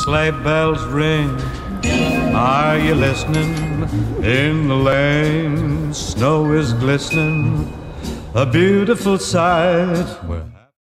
sleigh bells ring. Are you listening? In the lane, snow is glistening, a beautiful sight.